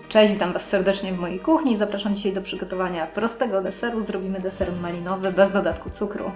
Cześć, witam Was serdecznie w mojej kuchni. Zapraszam dzisiaj do przygotowania prostego deseru. Zrobimy deser malinowy bez dodatku cukru.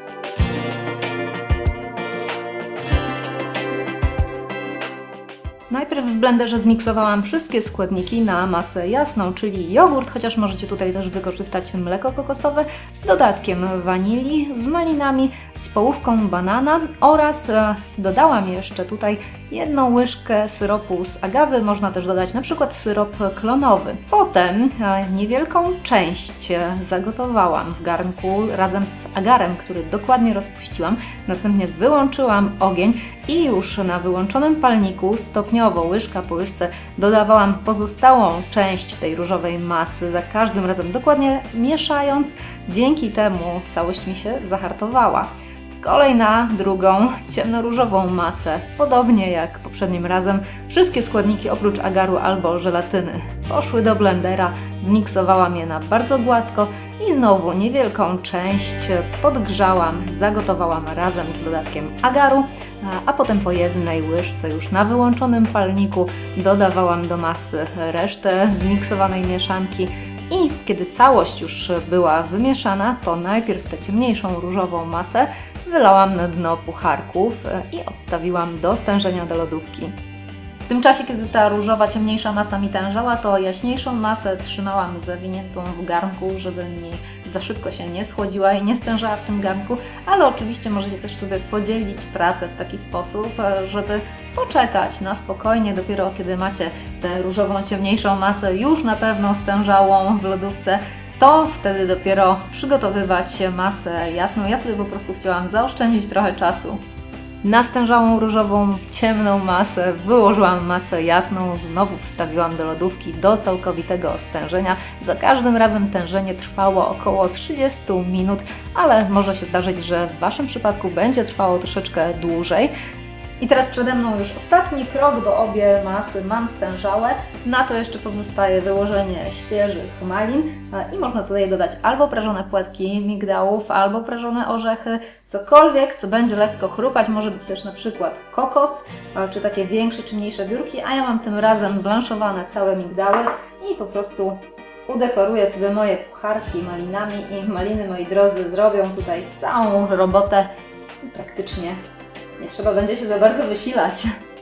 Najpierw w blenderze zmiksowałam wszystkie składniki na masę jasną, czyli jogurt, chociaż możecie tutaj też wykorzystać mleko kokosowe z dodatkiem wanilii, z malinami, z połówką banana oraz dodałam jeszcze tutaj 1 łyżkę syropu z agawy. Można też dodać na przykład syrop klonowy. Potem niewielką część zagotowałam w garnku razem z agarem, który dokładnie rozpuściłam. Następnie wyłączyłam ogień i już na wyłączonym palniku stopniowo, łyżka po łyżce, dodawałam pozostałą część tej różowej masy, za każdym razem dokładnie mieszając. Dzięki temu całość mi się zahartowała. Kolej na drugą, ciemnoróżową masę. Podobnie jak poprzednim razem, wszystkie składniki oprócz agaru albo żelatyny poszły do blendera, zmiksowałam je na bardzo gładko i znowu niewielką część podgrzałam, zagotowałam razem z dodatkiem agaru, a potem po 1 łyżce już na wyłączonym palniku dodawałam do masy resztę zmiksowanej mieszanki. I kiedy całość już była wymieszana, to najpierw tę ciemniejszą różową masę wylałam na dno pucharków i odstawiłam do stężenia do lodówki. W tym czasie, kiedy ta różowa, ciemniejsza masa mi tężała, to jaśniejszą masę trzymałam zawiniętą w garnku, żeby mi za szybko się nie schłodziła i nie stężała w tym garnku, ale oczywiście możecie też sobie podzielić pracę w taki sposób, żeby poczekać na spokojnie, dopiero kiedy macie tę różową, ciemniejszą masę już na pewno stężałą w lodówce, to wtedy dopiero przygotowywać masę jasną. Ja sobie po prostu chciałam zaoszczędzić trochę czasu. Na stężałą różową, ciemną masę wyłożyłam masę jasną, znowu wstawiłam do lodówki do całkowitego stężenia. Za każdym razem tężenie trwało około 30 minut, ale może się zdarzyć, że w Waszym przypadku będzie trwało troszeczkę dłużej. I teraz przede mną już ostatni krok, bo obie masy mam stężałe. Na to jeszcze pozostaje wyłożenie świeżych malin i można tutaj dodać albo prażone płatki migdałów, albo prażone orzechy, cokolwiek, co będzie lekko chrupać. Może być też na przykład kokos, czy takie większe, czy mniejsze biurki, a ja mam tym razem blanszowane całe migdały i po prostu udekoruję sobie moje pucharki malinami i maliny, moi drodzy, zrobią tutaj całą robotę i praktycznie nie trzeba będzie się za bardzo wysilać.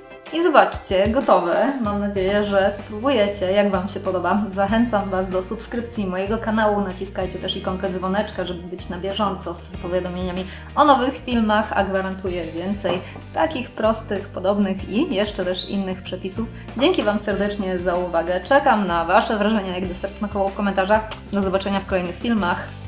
I zobaczcie, gotowe. Mam nadzieję, że spróbujecie, jak Wam się podoba. Zachęcam Was do subskrypcji mojego kanału. Naciskajcie też ikonkę dzwoneczka, żeby być na bieżąco z powiadomieniami o nowych filmach, a gwarantuję więcej takich prostych, podobnych i jeszcze też innych przepisów. Dzięki Wam serdecznie za uwagę. Czekam na Wasze wrażenia, jak deser smakował w komentarzach. Do zobaczenia w kolejnych filmach.